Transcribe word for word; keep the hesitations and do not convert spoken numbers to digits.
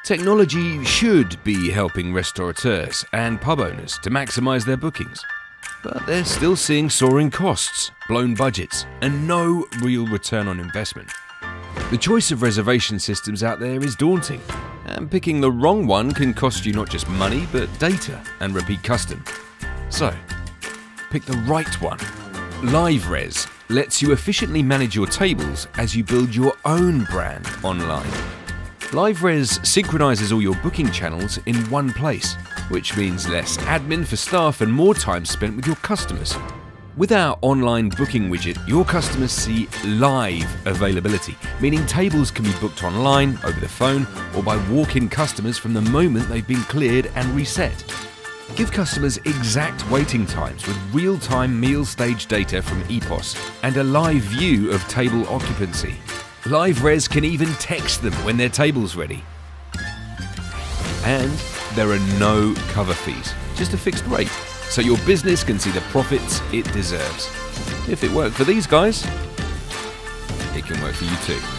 Technology should be helping restaurateurs and pub owners to maximise their bookings, but they're still seeing soaring costs, blown budgets, and no real return on investment. The choice of reservation systems out there is daunting, and picking the wrong one can cost you not just money, but data and repeat custom. So, pick the right one. LiveRes lets you efficiently manage your tables as you build your own brand online. LiveRes synchronizes all your booking channels in one place, which means less admin for staff and more time spent with your customers. With our online booking widget, your customers see live availability, meaning tables can be booked online, over the phone, or by walk-in customers from the moment they've been cleared and reset. Give customers exact waiting times with real-time meal stage data from E P O S and a live view of table occupancy. LiveRes can even text them when their table's ready. And there are no cover fees, just a fixed rate, so your business can see the profits it deserves. If it worked for these guys, it can work for you too.